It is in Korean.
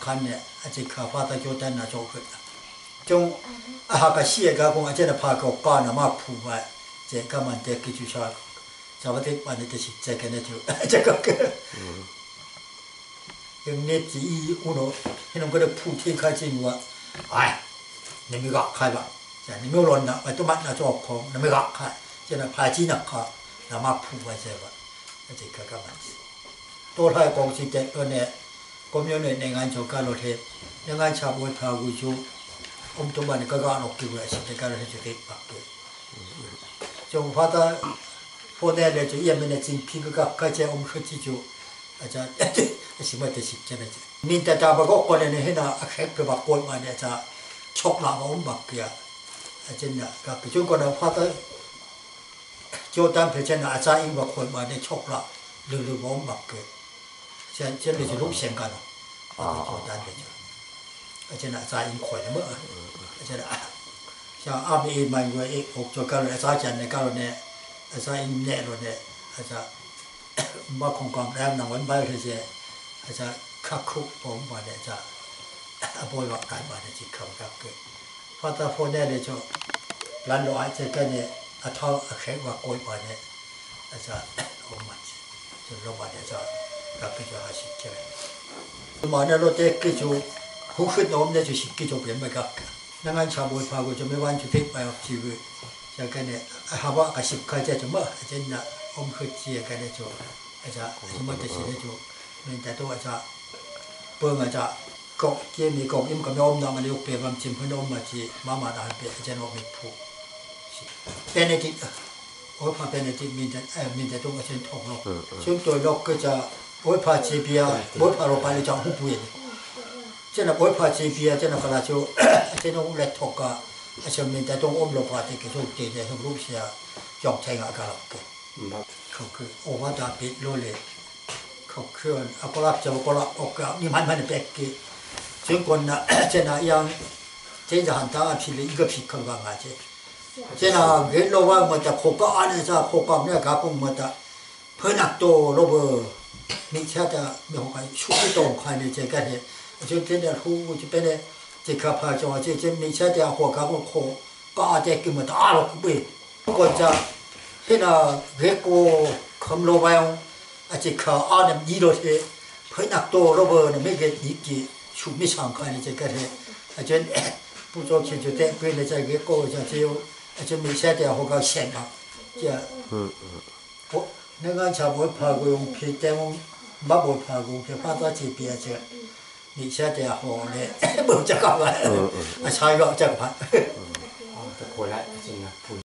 칸네 아직 가파다 교단나 좋고 좀 아까 시에가 공 아제나 파고 까나 막 부바 제 가만 대기 주셔 잡아대 만에 대시 제게네 주 제가 그 영내지 이 우노 이놈 그래 푸티 가지 뭐 아이 내미가 가봐 자 내미론나 또 만나 좋고 내미가 가 제가 파지나 가 나막 부바 제가 아직 가만 또라이 공식 때 전에 공연에 내가 조카로 해 내가 잡고 타고 주 엄청 많이 가가 놓기고 시대가를 해주게 받고 좀 받아 보내려 주 예면에 진 피그가 같이 엄크지주 아자 심한테 쉽잖아 민다 잡고 거래는 해나 핵그 받고 만에 자 촉나가 엄박이야 아젠나 그 중거는 받아 교단 배제는 아자 인과 골만에 촉나 르르 엄박그 전에 저 룩생가노 교단 배제 어제나 자인 코에 뭐 어제나 자 아비 만고에 옥조가로 자잔네 가로네 자인 내로네 자 마콩광 남나 원바르제 자 카쿠 bom바네 자 아보이와 가이바네 지카가게 파타 포네레 저 란로 아체까네 아타 아케와 고이바네 자 오마치 저 로바네 자 가게 저 하시케 마네로 데케 저 혹시 없네 저 쉽게 좀 변매가 나간 차보이 파고 좀 매완주 대파요 지금 자간에 하바가 십가지 좀뭐 이제나 엄크지에 간에 저 자 이모도 시대 저 민다도 자 뻥아자 꼭 게임이 꼭 임가 명나만 욕배밤 짐분 엄마지 마마다 할배 이제는 미푸 베네딕 오파 베네딕 민다도 같은 통로 지금도 럭그자 오파 지비야 오파로 빨리 좀 후부에 제가 오파 지비야 제가 가라죠 제가 원래 토가 아시면 대동 옴로 파티 계속 되게 루시아 정체가 가라게 그 오바다 빛로레 그 아고랍 저고랍 오가 니만만 뺏기 정권나 제가 양 제가 한다 필이 이거 피커가 가지 제가 겔로와 뭐다 코가 안에서 코가 내가 갖고 뭐다 번학도 로버 미차다 뭐가 추기도 관리 제가 해 저 때는 후 주변에 제가 파죠 제 미차다 호가고 코 까대기면 다 알고 왜 그거자 해나 왜고 검로봐요 아직 그 안에 이렇게 번학도 로버는 매게 있기 추미상 관리 제가 해 아전 부족해 주대 그네 저기 꼬자 지요 아전 미차다 호가 생각 자 내가 잡을 파고 용 피때문 마볼 파고 그 파다 집이야죠 미샤대야 호네 뭐 잠깐만 아 자기가 잠깐만 아, 또 골라 진짜